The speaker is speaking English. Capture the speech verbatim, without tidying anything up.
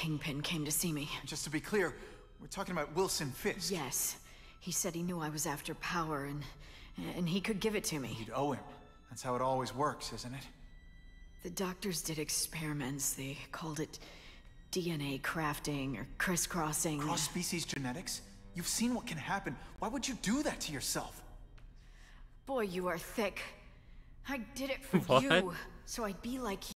Kingpin came to see me. Just to be clear, we're talking about Wilson Fisk. Yes. He said he knew I was after power, and... and he could give it to me. You'd owe him. That's how it always works, isn't it? The doctors did experiments. They called it D N A crafting or crisscrossing. Cross-species genetics? You've seen what can happen. Why would you do that to yourself? Boy, you are thick. I did it for What? you, so I'd be like